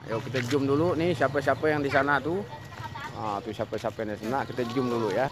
Yuk kita zoom dulu nih siapa-siapa yang di sana tuh. Ah, tuh siapa-siapa yang di sana, kita zoom dulu ya.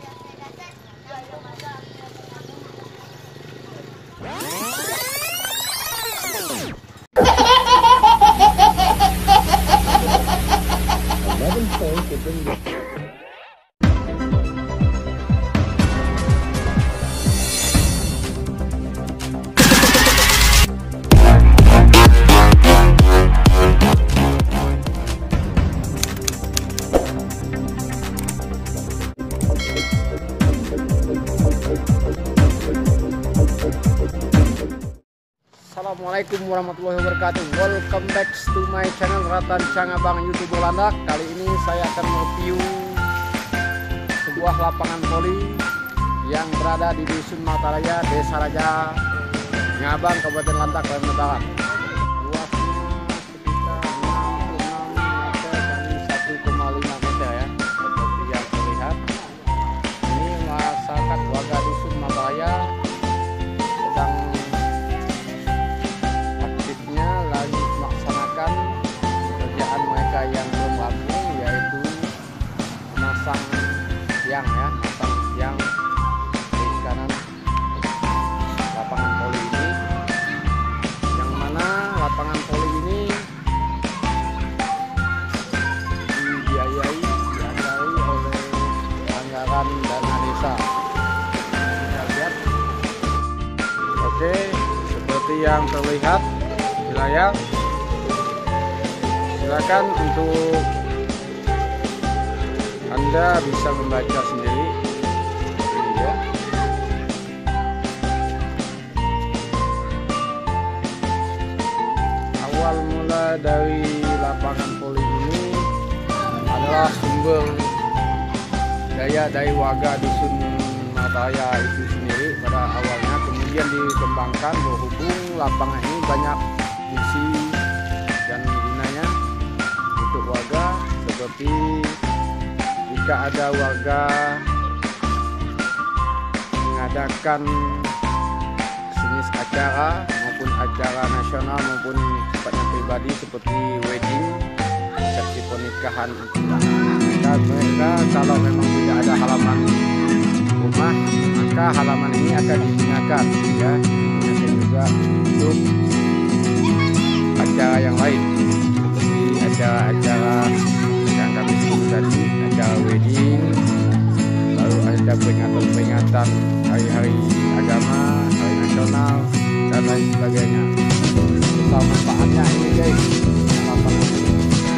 Assalamualaikum warahmatullahi wabarakatuh. Welcome back to my channel Ratan Cangabang YouTube Landak. Kali ini saya akan mereview sebuah lapangan voli yang berada di Dusun Mataraya, Desa Raja, Ngabang, Kabupaten Landak, Kalimantan Barat. Luasnya sekitar 66 meter dan 1,5 meter ya, seperti yang terlihat. Ini masyarakat warga Dusun Mataraya sedang yang belum rampung, yaitu memasang tiang ya, masang tiang di kanan lapangan voli ini, yang mana lapangan voli ini dibiayai oleh anggaran dana desa. Kita lihat, oke, seperti yang terlihat di layar. Silakan untuk Anda bisa membaca sendiri. Ini ya. Awal mula dari lapangan voli ini adalah sumber daya dari warga Dusun Mataraya itu sendiri pada awalnya, kemudian dikembangkan berhubung lapangan ini banyak fungsi dan gunanya untuk warga, seperti jika ada warga mengadakan sejenis acara maupun acara nasional maupun sifatnya pribadi seperti wedding, resepsi pernikahan mereka kalau memang tidak ada halaman rumah, maka halaman ini akan digunakan ya, digunakan juga untuk acara yang lain, acara-acara yang kami sebut tadi, acara wedding, lalu ada peringatan hari-hari agama, hari nasional, dan lain sebagainya. Besar manfaatnya ini guys, lapangan ini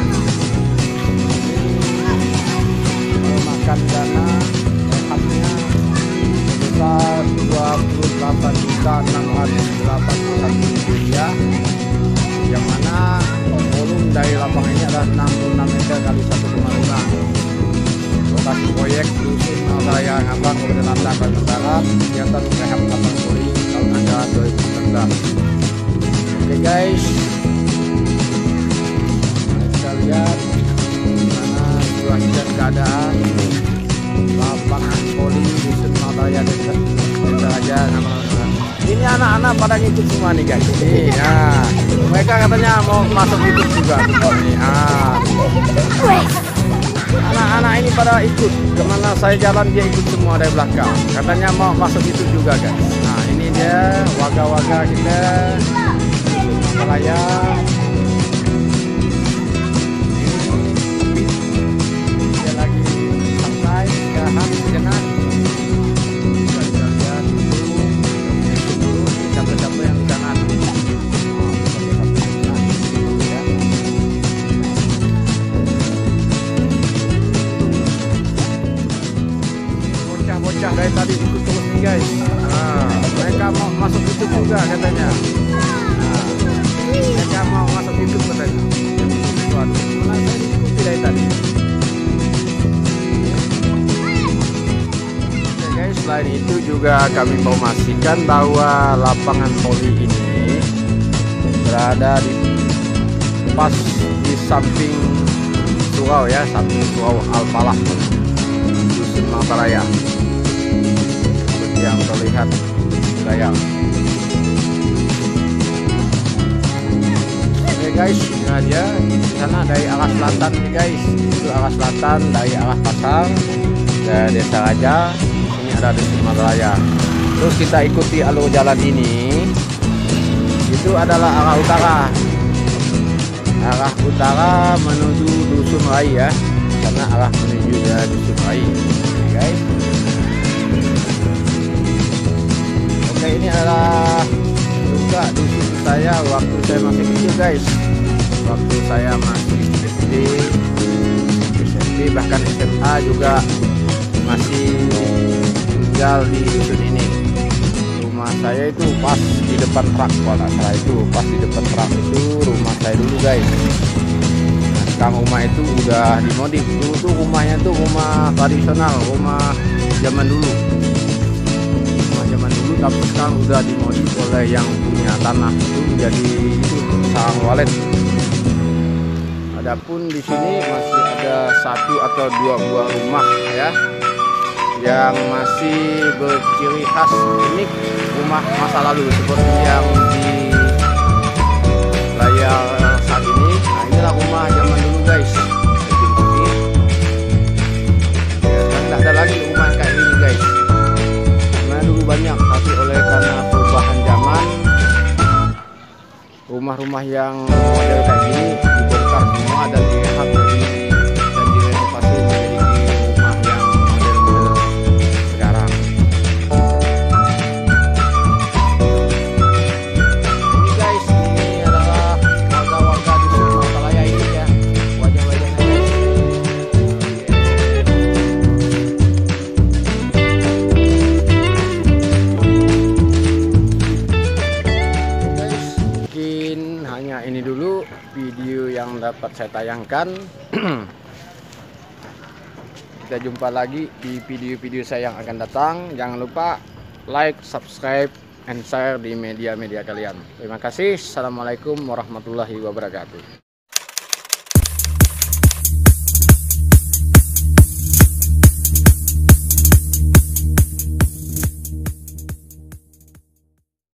memakan dana rehabnya sebesar Rp28.681.000, yang mana volume dari lapangan ini adalah 66 meter kali 1,5. Lokasi proyek Dusun Mataraya, Ngabang, Kabupaten Landak, Kalimantan Barat, kegiatan rehab lapangan voli tahun anggaran 2019. Oke guys, kita lihat bagaimana situasi dan keadaan lapangan voli Dusun Mataraya, Desa Raja, Ngabang. Ini anak-anak pada ngikut semua nih guys. Ini ya, mereka katanya mau masuk YouTube juga nih. Anak-anak ini pada ikut kemana saya jalan, dia ikut semua dari belakang. Katanya mau masuk YouTube juga guys. Nah ini dia warga-warga kita Malaya. Dia lagi santai, istirahat sejenak. Siapa-siapa yang di sana bocah-bocah dari tadi ikut terus nih guys. Mereka mau masuk YouTube juga katanya. Mereka mau masuk YouTube katanya. Waduh, mana saya ikuti dari tadi. Selain itu juga kami informasikan bahwa lapangan voli ini berada di pas di samping surau ya, samping surau Al-Falah, Dusun Mataraya, seperti yang terlihat di layar. Oke guys, inilah dia. Di sana dari arah selatan nih guys, itu arah selatan dari arah pasar ke Desa Raja. Ini ada Dusun Magaraya. Terus kita ikuti alur jalan ini, itu adalah arah utara. Arah utara menuju Dusun Rai ya, karena arah menuju ke Dusun Rai. Oke guys. Oke, ini adalah juga dusun saya waktu saya masih kecil guys. Waktu saya masih SD, SMP bahkan SMA juga masih tinggal di dusun ini. Rumah saya itu pas di depan rak, itu pas di depan rak itu rumah saya dulu guys. Nah, sekarang rumah itu udah dimodif. Dulu tuh rumahnya tuh rumah tradisional, rumah zaman dulu. Rumah zaman dulu, tapi sekarang udah dimodif oleh yang punya tanah itu jadi itu sarang walet. Adapun di sini masih ada 1 atau 2 buah rumah ya, yang masih berciri khas unik rumah masa lalu seperti yang di layar saat ini. Nah, inilah rumah zaman dulu guys. Ya, kan tidak ada lagi rumah kayak gini guys. Karena dulu banyak, tapi karena perubahan zaman, rumah-rumah yang model kayak gini dibongkar semua dan direhab dan direnovasi menjadi rumah yang model-model sekarang. Ini guys, ini adalah warga-warga di Dusun Magaraya ini ya, wajah-wajahnya guys. Mungkin hanya ini dulu video yang dapat saya tayangkan. Kita jumpa lagi di video-video saya yang akan datang. Jangan lupa like, subscribe, and share di media-media kalian. Terima kasih. Assalamualaikum warahmatullahi wabarakatuh.